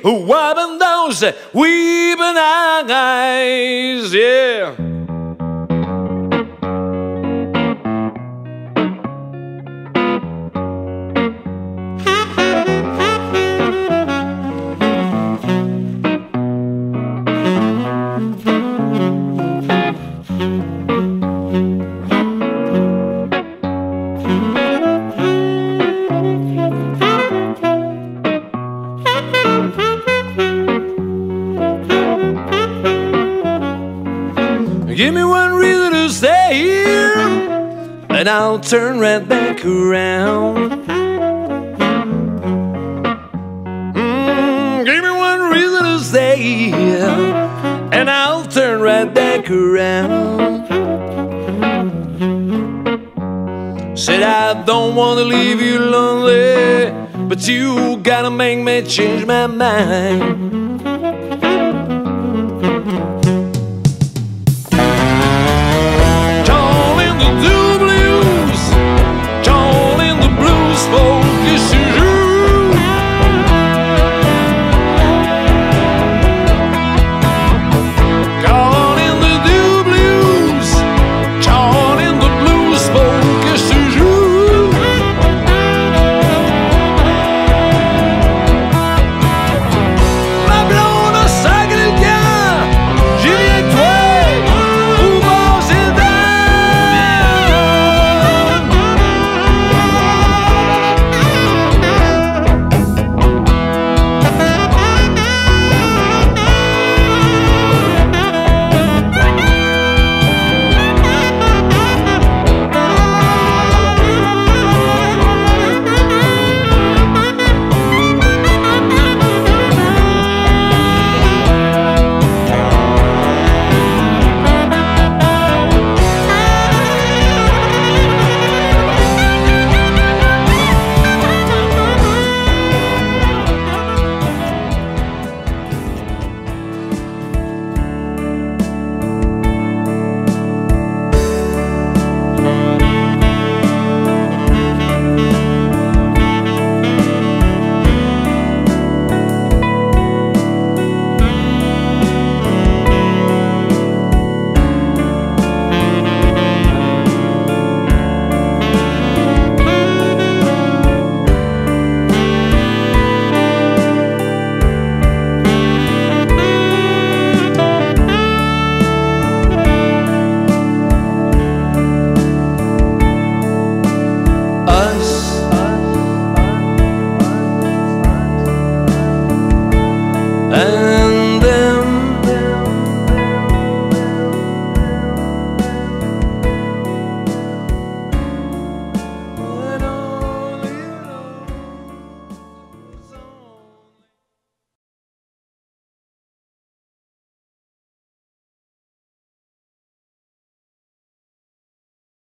wiping those weeping eyes, yeah. Give me one reason to stay here, and I'll turn right back around. Give me one reason to stay here, and I'll turn right back around. Said I don't want to leave you lonely, but you gotta make me change my mind.